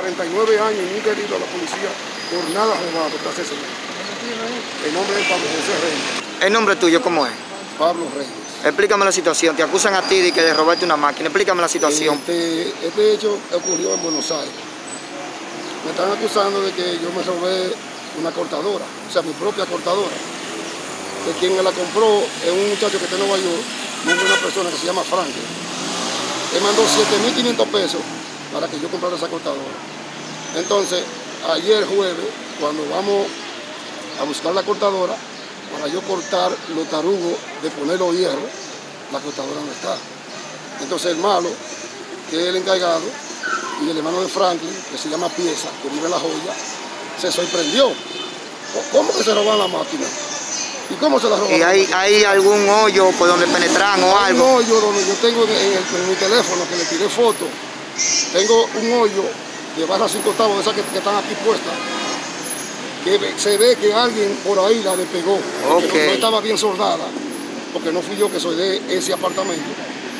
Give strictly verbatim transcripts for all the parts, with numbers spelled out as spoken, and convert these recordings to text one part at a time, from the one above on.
cuarenta y nueve años y nunca he ido a la policía por nada robado hasta ese señor. El nombre es Pablo José Reyes. ¿El nombre tuyo cómo es? Pablo Reyes. Explícame la situación. Te acusan a ti de que de robarte una máquina. Explícame la situación. Este, este hecho ocurrió en Buenos Aires. Me están acusando de que yo me robé una cortadora, o sea, mi propia cortadora. De quien me la compró es un muchacho que está en Nueva York, una persona que se llama Franklin. Él mandó siete mil quinientos pesos para que yo comprara esa cortadora. Entonces, ayer jueves, cuando vamos a buscar la cortadora, para yo cortar los tarugos de poner los hierros, la cortadora no está. Entonces el malo, que es el encargado, y el hermano de Franklin, que se llama Pieza, que vive en La Joya, se sorprendió. ¿Cómo que se roban la máquina? ¿Y cómo se la roban? ¿Y hay, hay algún hoyo por donde penetran o hay algo? Un hoyo donde yo tengo en, el, en mi teléfono, que le tiré foto, tengo un hoyo de barra cinco octavos, de esas que, que están aquí puestas, que se ve que alguien por ahí la despegó, porque okay. no, no estaba bien soldada, porque no fui yo que soy de ese apartamento,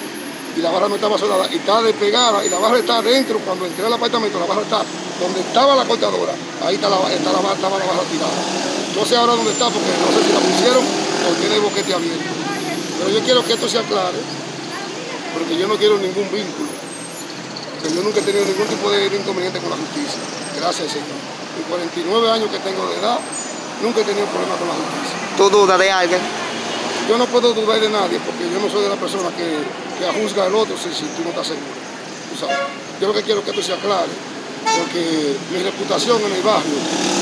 y la barra no estaba soldada, y está despegada, y la barra está adentro. Cuando entré al apartamento, la barra está donde estaba la cortadora, ahí está la, está la, estaba la barra tirada. No sé ahora dónde está, porque no sé si la pusieron o tiene el boquete abierto. Pero yo quiero que esto se aclare, porque yo no quiero ningún vínculo, porque yo nunca he tenido ningún tipo de inconveniente con la justicia, gracias al Señor. En cuarenta y nueve años que tengo de edad, nunca he tenido problemas con la justicia. ¿Tú dudas de alguien? Yo no puedo dudar de nadie, porque yo no soy de la persona que, que juzga al otro si, si tú no estás seguro. ¿Tú sabes? Yo lo que quiero es que esto se aclare, porque mi reputación en el barrio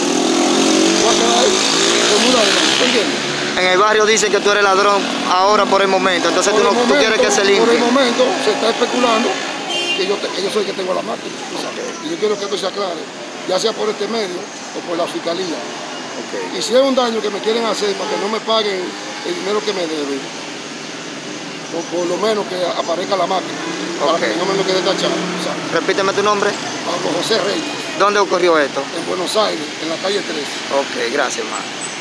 va a quedar como ¿entiendes? En el barrio dicen que tú eres ladrón ahora por el momento, entonces por tú, no, momento, tú quieres que se limpie. Por el momento se está especulando que yo, te, que yo soy el que tengo la máquina. ¿Tú sabes? Y yo quiero que esto se aclare, ya sea por este medio o por la fiscalía. Okay. Y si hay un daño que me quieren hacer para que no me paguen el dinero que me deben, o por lo menos que aparezca la máquina, okay. para que no me lo quede tachado. ¿Sabes? Repíteme tu nombre. Pablo José Reyes. ¿Dónde ocurrió esto? En Buenos Aires, en la calle tres. Ok, gracias, hermano.